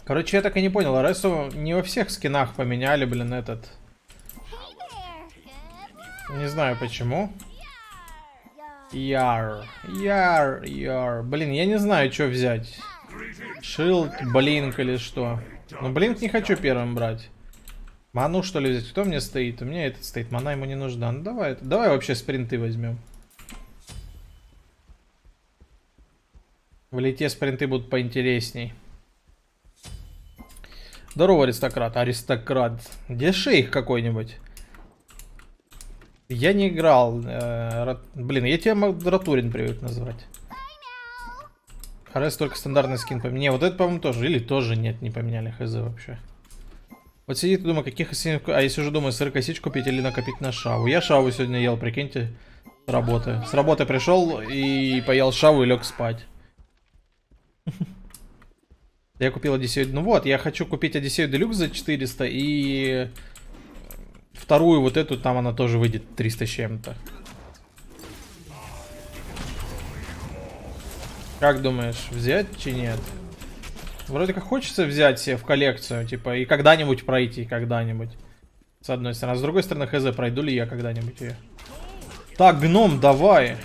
Короче, я так и не понял, Ресу не во всех скинах поменяли, блин, этот. Не знаю почему. Яр. Блин, я не знаю, что взять. Шилд, Блинк или что. Ну, Блинк не хочу первым брать. Ману, что ли, взять? Кто мне стоит? У меня этот стоит. Мана ему не нужна. Ну, давай вообще спринты возьмем. В лите спринты будут поинтересней. Здорово, аристократ. Аристократ. Где шейх какой-нибудь? Я не играл. Блин, я тебя Ратурин привык называть. Харес только стандартный скин поменял. Не, вот это, по-моему, тоже. Или тоже нет, не поменяли. Хз вообще. Вот сидит и думаю, каких ассасинов... А если уже думаю, сыр косич купить или накопить на шаву. Я шаву сегодня ел, прикиньте. С работы. С работы пришел и поел шаву и лег спать. Я купил Одиссею. Ну вот, я хочу купить Одиссею Делюкс за 400 и... Вторую вот эту, там она тоже выйдет 300 с чем-то. Как думаешь, взять чи нет? Вроде как хочется взять себе в коллекцию, типа, и когда-нибудь пройти, когда-нибудь. С одной стороны. А с другой стороны, хз, пройду ли я когда-нибудь ее. Так, гном, давай.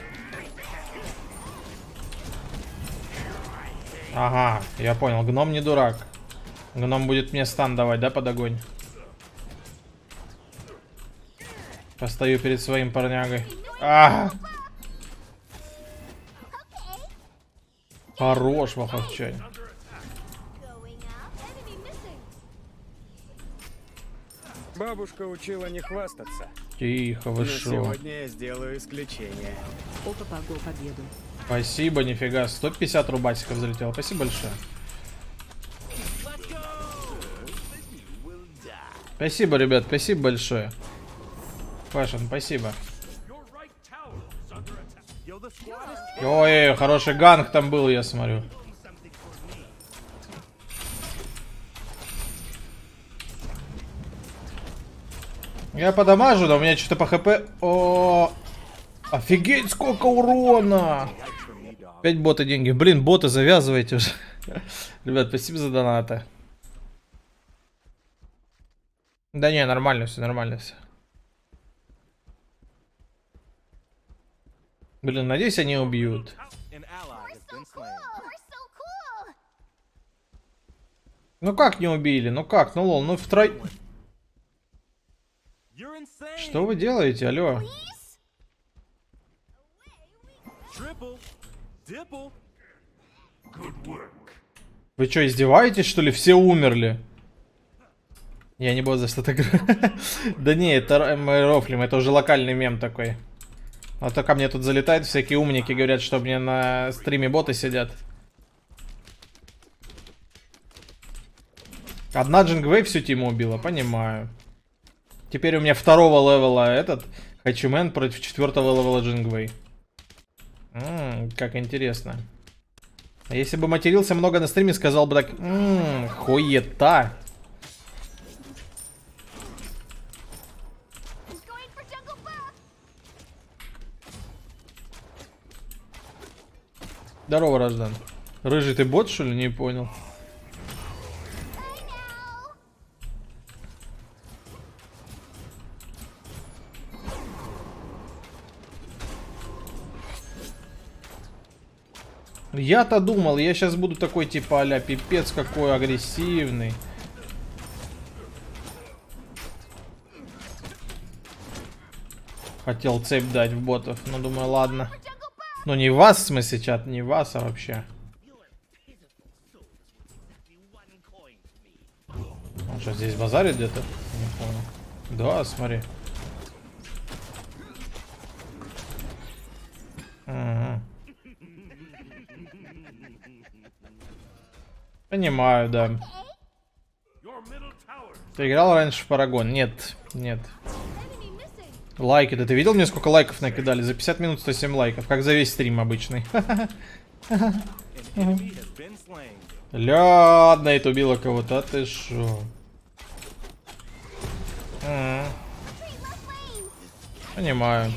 Ага, я понял, гном не дурак. Гном будет мне стан давать, да, под огонь? Постою перед своим парнягой. Хорош, Ваховчай. Бабушка учила не хвастаться. Тихо, вы шо. Сегодня я сделаю исключение. Опа, победу. Спасибо, нифига. 150 рубасиков залетело. Спасибо большое. Спасибо, ребят, спасибо большое. Пашин, спасибо. Ой, хороший ганг там был, я смотрю. Я подамажу, но у меня что-то по хп... О, офигеть, сколько урона! 5 боты деньги. Блин, боты завязывайте уже. Ребят, спасибо за донаты. Да не, нормально все, нормально все. Блин, надеюсь, они убьют. Ну как не убили? Ну как? Ну лол, ну втрой... Что вы делаете, алло? Вы что, издеваетесь, что ли? Все умерли. Я не буду за что-то говорить. Да не, это мы рофлим, это уже локальный мем такой. А то ко мне тут залетают всякие умники, говорят, что мне на стриме боты сидят. Одна Джингвей всю тиму убила, понимаю. Теперь у меня второго левела этот Хачумен против 4-го левела Джингвей. Как интересно. А если бы матерился много на стриме, сказал бы так, хуета. Здорово, Рождан. Рыжий ты бот, что ли? Не понял. Я-то думал, я сейчас буду такой типа а-ля пипец какой агрессивный. Хотел цепь дать в ботов, но думаю, ладно. Ну не вас, в смысле, чат, не вас, а вообще. Он что, здесь базарит где-то? Не понял. Да, смотри. Угу. Понимаю, да. Ты играл раньше в Парагон? Нет, нет. Лайки, да ты видел мне сколько лайков накидали? За 50 минут 107 лайков, как за весь стрим обычный. Ладно, это убило кого-то, а ты шо? Понимаю.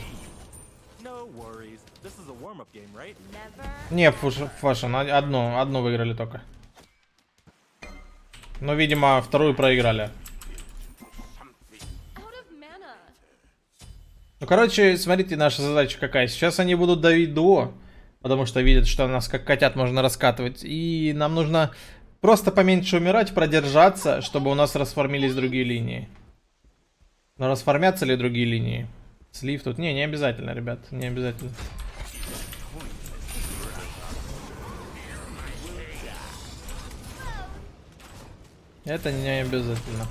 Не, Фашин, одну выиграли только. Но, видимо, вторую проиграли. Ну, короче, смотрите, наша задача какая. Сейчас они будут давить дуо, потому что видят, что нас как котят можно раскатывать. И нам нужно просто поменьше умирать, продержаться, чтобы у нас расформились другие линии. Но расформятся ли другие линии? Слив тут? Не обязательно, ребят, не обязательно. Это не обязательно.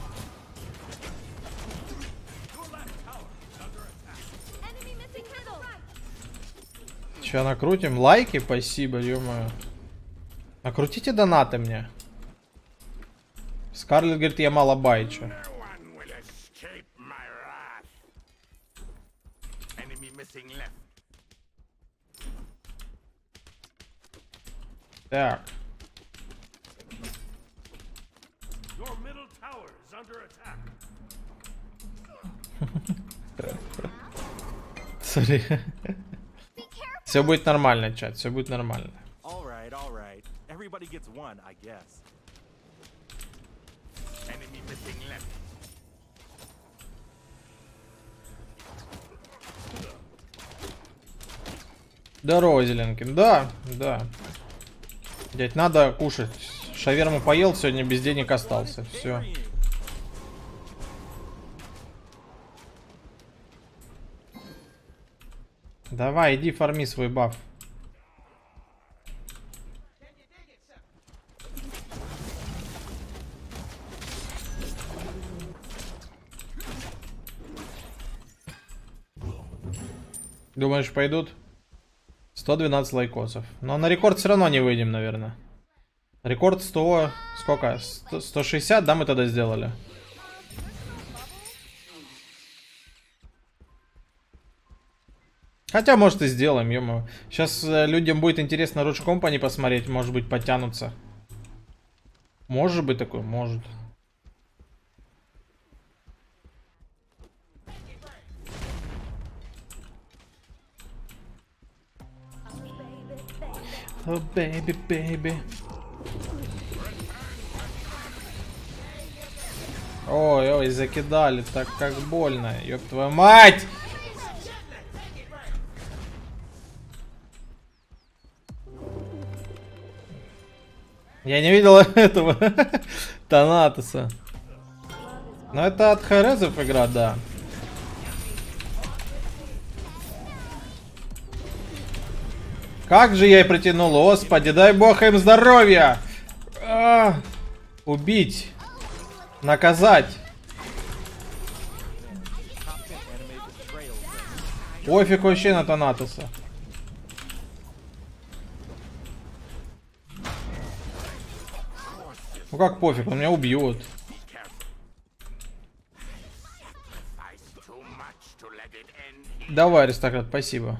Че, накрутим? Лайки? Спасибо, ё-моё. Накрутите донаты мне. Скарлетт говорит, я мало байчу. Так. Смотри. Все будет нормально, чат, все будет нормально. Здорово, Зеленкин. Да, да. Дядь, надо кушать. Шаверму поел, сегодня без денег остался. Все. Давай, иди фарми свой баф. Думаешь, пойдут? 112 лайкосов. Но на рекорд все равно не выйдем, наверное. Рекорд 100... Сколько? 160, да, мы тогда сделали? Хотя, может, и сделаем, ё-моё. Сейчас людям будет интересно Rouge Company посмотреть. Может быть, потянутся. Может быть такое? Может. Oh, baby, baby. Ой, ой, закидали, так как больно. Ёб твою мать! Я не видел этого Танатоса. Но это от Хайрезов игра, да. Как же я и протянул, господи, дай бог им здоровья! Убить. Наказать. Пофиг вообще на Танатоса. Ну как пофиг, он меня убьет. Давай, аристократ, спасибо.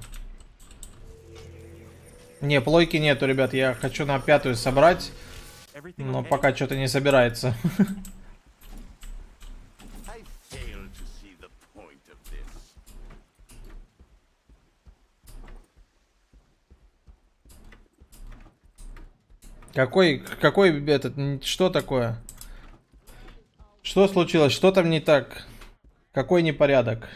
Не, плойки нету, ребят. Я хочу на 5-ю собрать. Но пока что-то не собирается. Какой этот, что такое? Что случилось? Что там не так? Какой непорядок?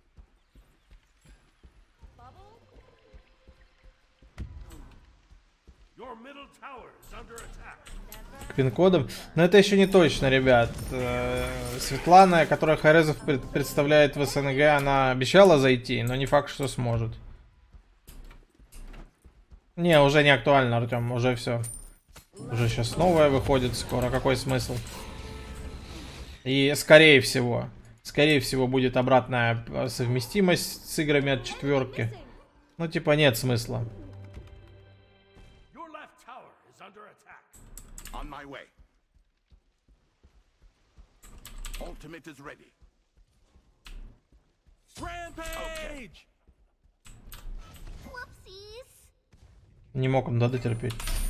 К пин-кодам? Но это еще не точно, ребят. Светлана, которая Хайрезов представляет в СНГ, она обещала зайти, но не факт, что сможет. Не, уже не актуально, Артем, уже все. Уже сейчас новое выходит скоро. Какой смысл? И скорее всего будет обратная совместимость с играми от 4. Ну, типа, нет смысла. Не мог он, да, дотерпеть.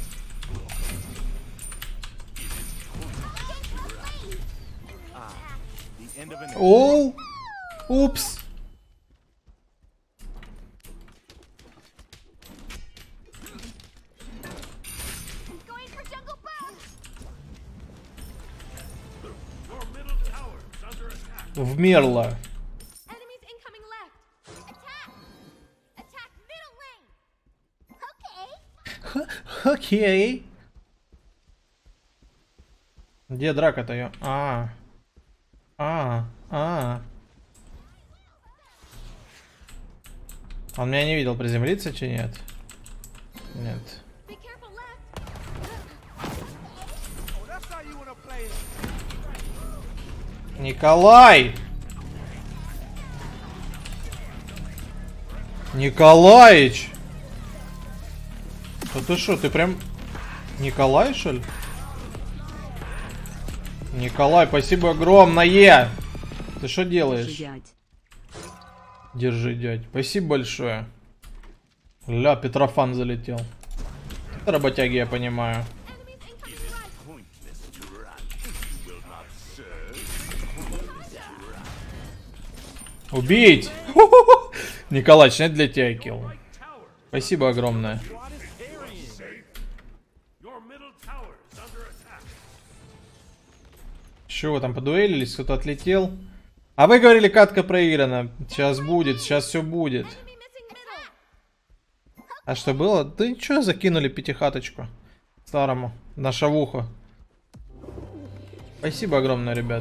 Оу! Упс! Вмерла. Enemies incoming left. Attack! Attack middle lane. Okay. Окей. Где драка-то ее? Он меня не видел, приземлиться чи нет? Нет. Be careful left. Николай! Николаич! Да ты шо, ты прям... Николай, что ли? Николай, спасибо огромное! Ты что делаешь? Дядь. Держи, дядь. Спасибо большое. Ля, Петрофан залетел. Это работяги, я понимаю. Enemies incoming right. Убить! Николай, нет для тебя килл. Спасибо огромное. Чего вы там подуэлились? Кто-то отлетел? А вы говорили, катка проиграна. Сейчас будет, сейчас все будет. Enemy missing middle. А что было? Да ничего, закинули пятихаточку. Старому. На шавуху. Спасибо огромное, ребят.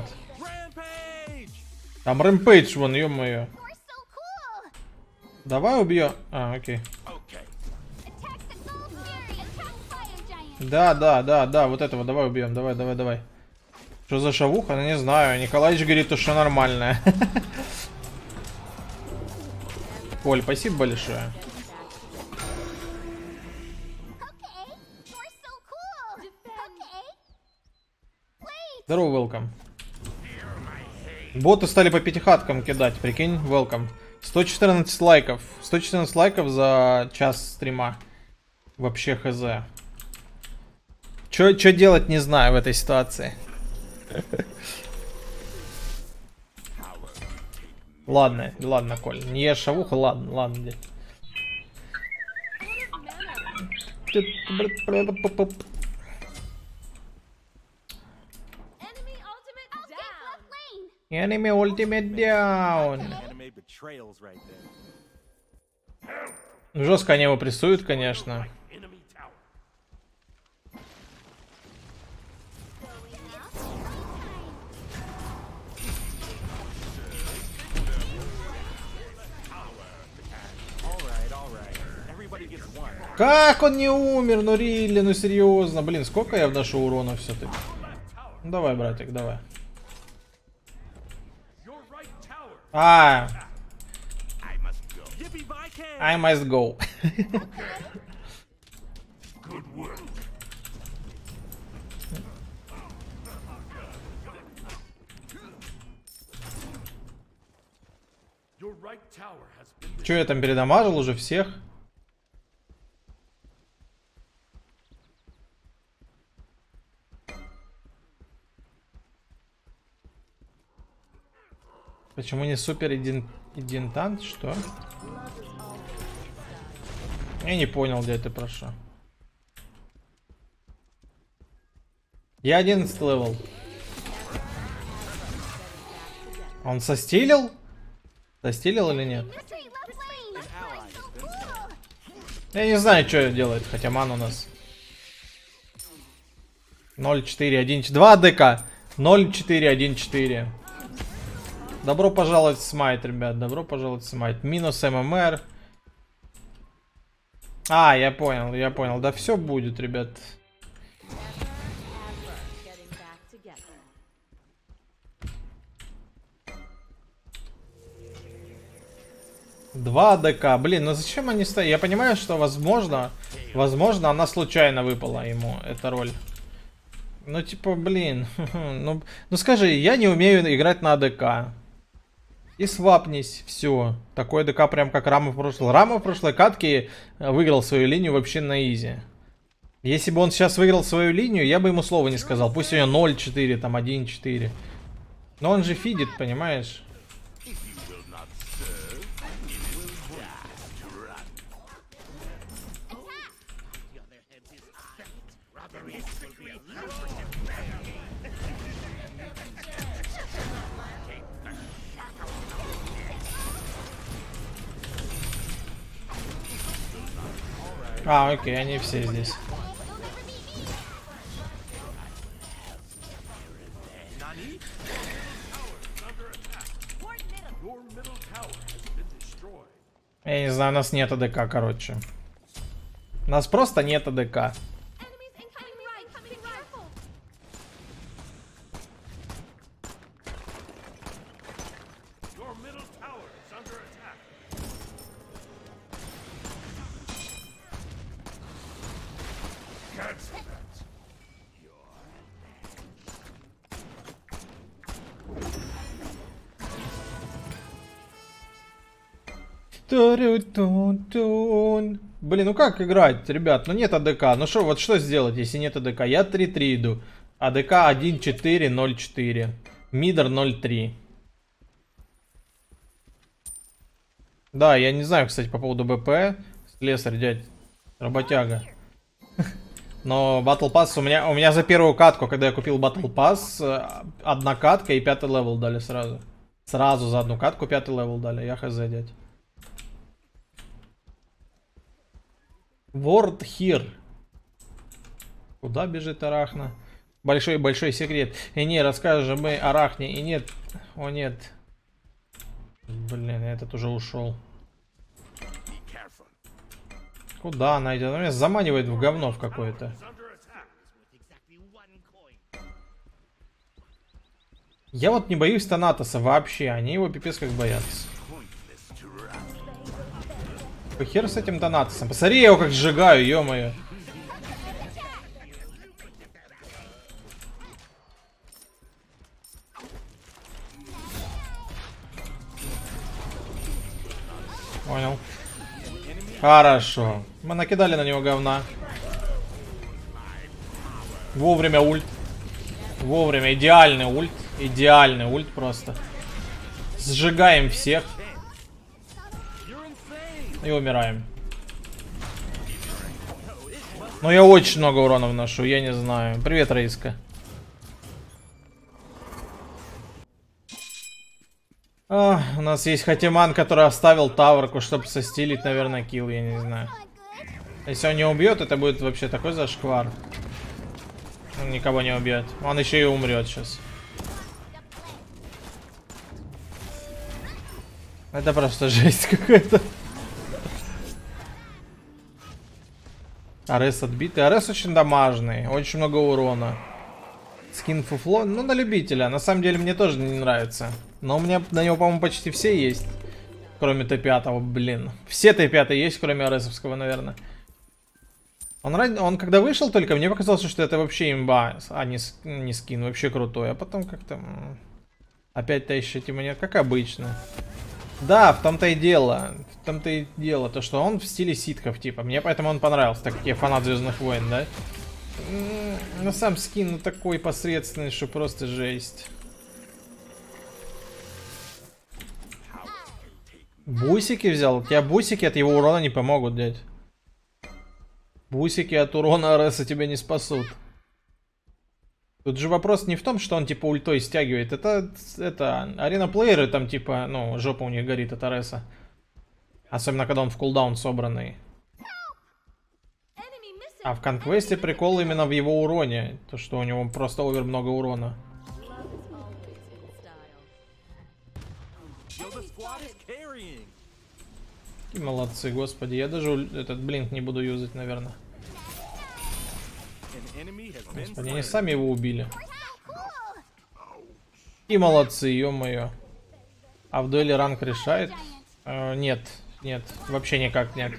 Там рэмпейдж вон, ё-моё. You're so cool. Давай убьем. А, окей. Attack the gold fury. Attack fire giant. Да, вот этого давай убьем. Давай. Что за шавуха? Ну не знаю. Николаевич говорит, то что нормальная. Коль, спасибо большое. Okay. You're so cool. Okay. Wait. Здорово, welcome. Боты стали по пятихаткам кидать, прикинь, welcome. 114 лайков. 114 лайков за час стрима. Вообще хз. Чё делать, не знаю в этой ситуации. Ладно, Коль. Не ешь шавуху, ладно, дядь. Enemy ultimate down. Left lane. Enemy ultimate down. Anime betrayals right there. Жестко они его прессуют, конечно. All right. Everybody gets one. Как он не умер? Ну Рилли, ну серьезно. Блин, сколько я вношу урона все-таки? Ну, давай, братик, давай. I must go. Че, я там передамажил уже всех? Почему не супер идентант? Что? Я не понял, где ты прошу. Я 11 левел. Он состилил? Состилил или нет? Retreat left lane. You're so cool. Я не знаю, что делает, хотя ман у нас 0-4-1-4. 2 ДК 0-4-1-4. Добро пожаловать в смайт, ребят. Добро пожаловать в смайт. Минус ММР. А, я понял. Да все будет, ребят. Два ДК. Блин, ну зачем они стоят? Я понимаю, что возможно, она случайно выпала ему, эта роль. Ну, типа, блин. Ну скажи, я не умею играть на АДК. И свапнись, все. Такой ДК прям как Рама в прошлой. Рама в прошлой катке выиграл свою линию вообще на изи. Если бы он сейчас выиграл свою линию, я бы ему слова не сказал. Пусть у него 0-4, там 1-4. Но он же фидит, понимаешь? А, окей, они все здесь. Я не знаю, у нас нет АДК, короче. У нас просто нет АДК. Enemies incoming right, be careful. Your middle tower is under attack. Cancel that. Туру-тун-тун. Блин, ну как играть, ребят? Ну нет АДК. Ну что, вот что сделать, если нет АДК? Я 3-3 иду. АДК 1-4-0-4. Мидер 0-3. Да, я не знаю, кстати, по поводу БП. Слесарь, дядь. Работяга. Но Battle Pass у меня за первую катку, когда я купил Battle Pass, одна катка и 5-й левел дали сразу. Сразу за одну катку 5-й левел дали. Я хз, дядь. World Here. Куда бежит Арахна? Большой секрет. И не, расскажем мы Арахне. И нет. О, нет. Блин, этот уже ушел. Куда она идет? Она меня заманивает в говно в какое-то. Я вот не боюсь Танатоса вообще. Они его пипец как боятся. Хер с этим Танатосом. Посмотри, я его как сжигаю, ё-моё. Понял. Хорошо. Мы накидали на него говна. Вовремя ульт. Вовремя. Идеальный ульт. Идеальный ульт просто. Сжигаем всех. И умираем. Но я очень много урона вношу, я не знаю. Привет, Раиска. У нас есть Хатиман, который оставил таврку, чтобы состилить, наверное, килл, я не знаю. Если он не убьет, это будет вообще такой зашквар. Он никого не убьет. Он еще и умрет сейчас. Это просто жесть какая-то. Арес отбитый. Арес очень дамажный. Очень много урона. Скин фуфло. Ну, на любителя. На самом деле, мне тоже не нравится. Но у меня на него, по-моему, почти все есть. Кроме Т5, блин. Все Т5 есть, кроме Аресовского, наверное. Он когда вышел только, мне показалось, что это вообще имба, а не скин. Вообще крутой. А потом как-то... Опять тащить ему нет, как обычно. Да, в том-то и дело. В том-то и дело. То, что он в стиле ситхов, типа. Мне поэтому он понравился, так как я фанат Звездных войн, да? Но сам скин, ну, такой посредственный, что просто жесть. Бусики взял? У тебя бусики от его урона не помогут, дядь. Бусики от урона Ареса тебя не спасут. Тут же вопрос не в том, что он типа ультой стягивает. Это арена-плееры там типа, ну, жопа у них горит от Ареса. Особенно, когда он в кулдаун собранный. А в конквесте прикол именно в его уроне. То, что у него просто овер много урона. И молодцы, господи. Я даже этот блинк не буду юзать, наверное. Господи, они сами его убили. И молодцы, ё-моё. А в дуэли ранг решает? Нет, нет, вообще никак нет.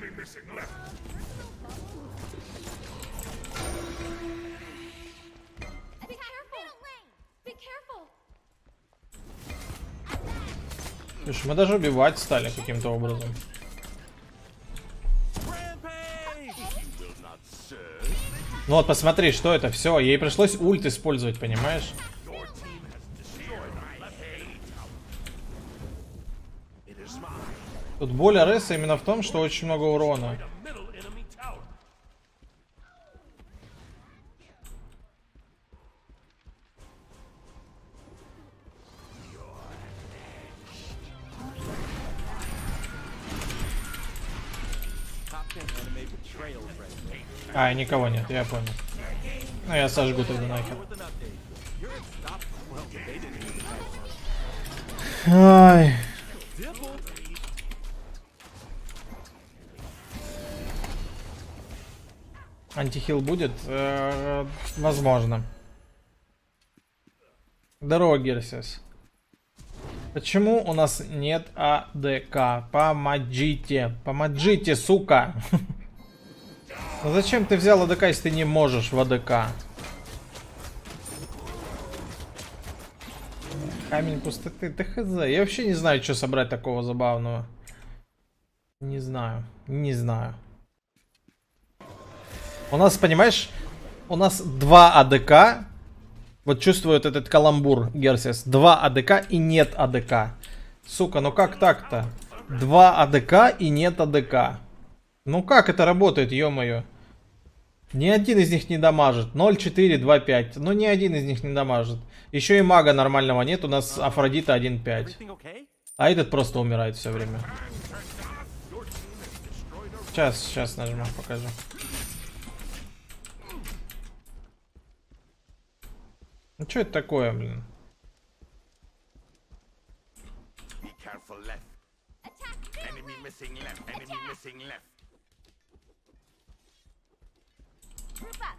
Слушай, мы даже убивать стали каким-то образом. Ну вот, посмотри, что это все. Ей пришлось ульт использовать, понимаешь? Тут боль Ареса именно в том, что очень много урона. trails ready. А, никого нет, я понял. Ну, я сожгу тогда нахер. With an update. You're unstoppable. Well, they didn't even catch Ай. Dibble. Антихил будет? Возможно. Здорово, Герсис. Почему у нас нет АДК? Помогите. Помогите, сука. Ну зачем ты взял АДК, если ты не можешь в АДК? Камень пустоты. Да хз. Я вообще не знаю, что собрать такого забавного. Не знаю. Не знаю. У нас, понимаешь, у нас 2 АДК. Вот чувствует этот каламбур, Герсис. 2 АДК и нет АДК. Сука, ну как так-то? 2 АДК и нет АДК. Ну как это работает, ё-моё? Ни один из них не дамажит. 0-4, 2-5. Ну ни один из них не дамажит. Еще и мага нормального нет. У нас Афродита 1-5. Everything okay? А этот просто умирает все время. Сейчас нажму, покажу. Ну что это такое, блин? Be careful left. Enemy missing left. Enemy missing left. Group up.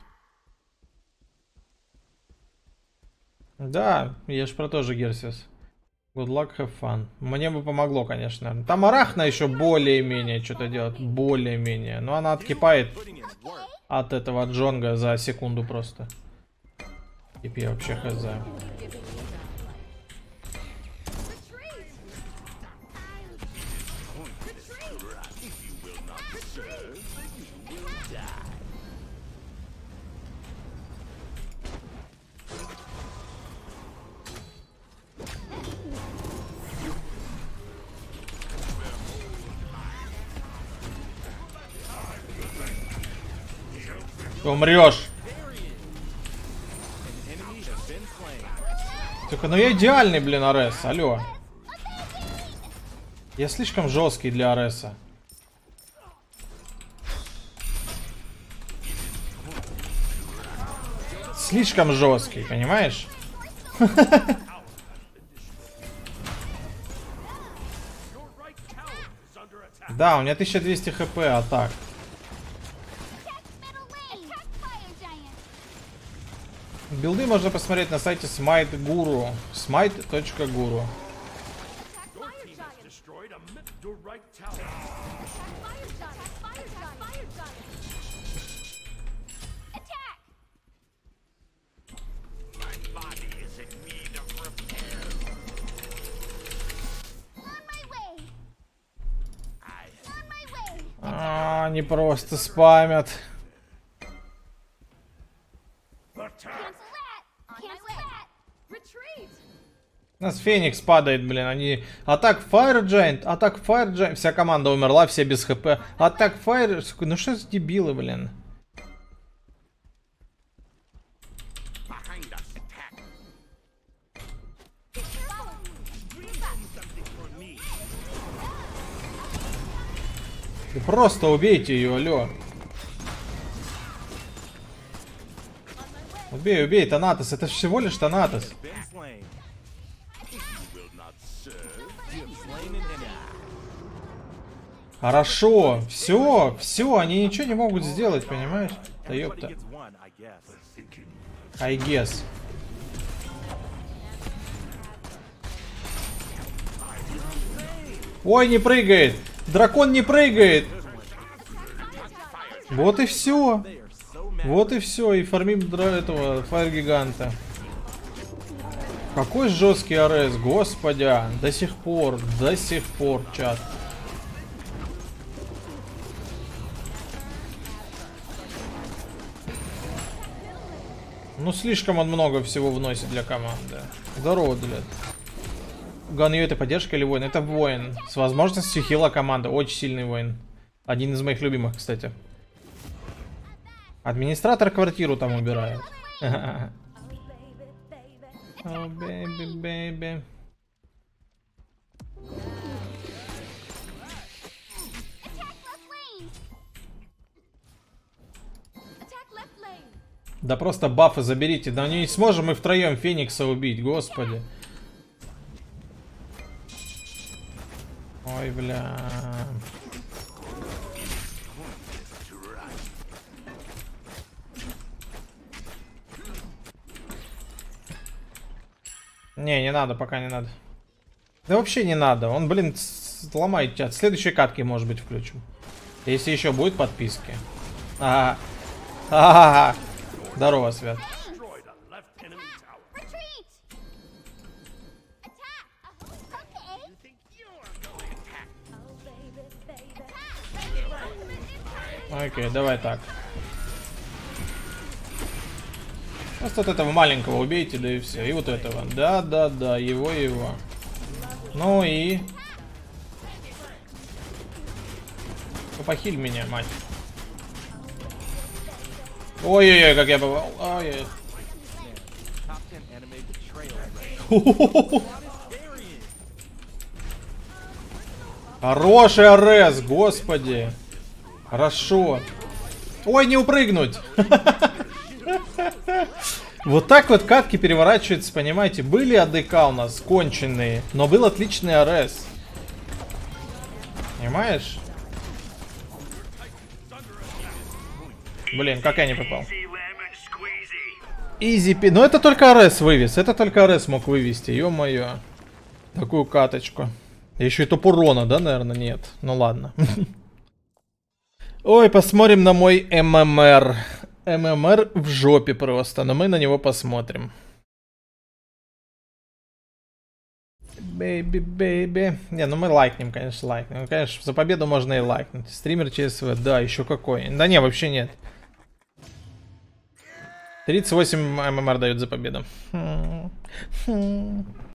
Да, я ж про то же, Герсис. Good luck, have fun. Мне бы помогло, конечно. Там Арахна еще более-менее что-то делает. Более-менее. Но она откипает Putting in work. от этого Джонга за секунду просто. Типа я вообще хз. Retreat. Ты умрешь. Enemy has been slain. Только, ну я идеальный, блин, Арес. Алло. Я слишком жесткий для Ареса. Слишком жесткий, понимаешь? Your right tower is under attack. Да, у меня 1200 хп, а так. Attack middle lane. Attack fire giant. Билды можно посмотреть на сайте Smite Guru. Smite.guru. Attack fire giant. Destroyed a your right tower. Attack fire giant. Attack fire giant. Fire giant. Attack. My body is in need of repair. On my way. I On my way. Они просто спамят. Cancel that. Cancel that. Retreat. У нас Феникс падает, блин. Они... Атак Fire Giant, атак Fire Giant. Вся команда умерла, все без хп. Атак Fire... Ну что за дебилы, блин. behind us attack. Вы просто убейте ее, алло. Убей, убей, Танатос. Это всего лишь Танатос. Been slain. You've slain an enemy. Хорошо. Все, они ничего не могут сделать, понимаешь? Да Everybody ёпта. gets one, I guess. I guess. Ой, не прыгает. Дракон не прыгает. Вот и все. They are so mad. Вот и все. И фармим этого фаер гиганта. Какой жесткий АРС, господи. До сих пор, чат. Ну, слишком он много всего вносит для команды. Здорово, Дилет. Ганью это поддержка или воин? Это воин. С возможностью хила команды. Очень сильный воин. Один из моих любимых, кстати. Администратор квартиру там убирает. Oh, baby, baby. Attack left lane. Да просто бафы заберите. Да не сможем мы втроем Феникса убить, господи. Ой, бля. Не надо, пока не надо. Да вообще не надо. Он, блин, ломает чат. В следующей катке, может быть, включим. Если еще будет подписки. Ага. Ага. Здорово, Свят. Retreat! Attack! Okay. You think you're going to attack? Oh, baby, baby. Окей, давай так. Просто вот этого маленького убейте, да и все. И вот этого. Да, его. Ну и... Ну, похиль меня, мать. Ой-ой-ой, как я попал. Ой-ой. Top 10 anime betrayal. Хороший арес, господи. Хорошо. Ой, не упрыгнуть. Вот так вот катки переворачиваются, понимаете. Были АДК у нас конченые, но был отличный арес. Понимаешь? Блин, как я не попал. Изи пи. Но это только арес вывез. Это только арес мог вывести. Ё-моё. Такую каточку. Еще и топ урона, да, наверное? Нет. Ну ладно. Ой, посмотрим на мой ММР. ММР в жопе просто, но мы на него посмотрим. Бэйби. Не, ну мы лайкнем, конечно, лайкнем. Ну, конечно, за победу можно и лайкнуть. Стример ЧСВ, да, еще какой. Да не, вообще нет. 38 ММР дают за победу.